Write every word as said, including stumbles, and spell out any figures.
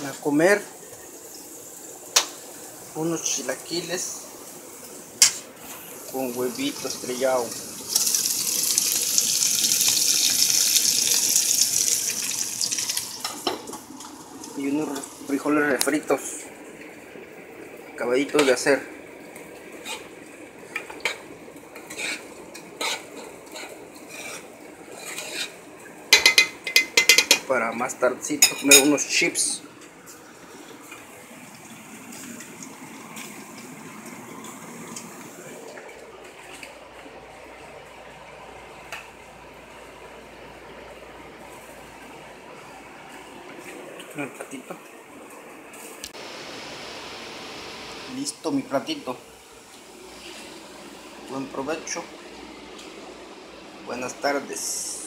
a comer unos chilaquiles con huevito estrellado. Y unos frijoles refritos, acabaditos de hacer. Para más tardecito comer unos chips. El platito. Listo mi platito. Buen provecho. Buenas tardes.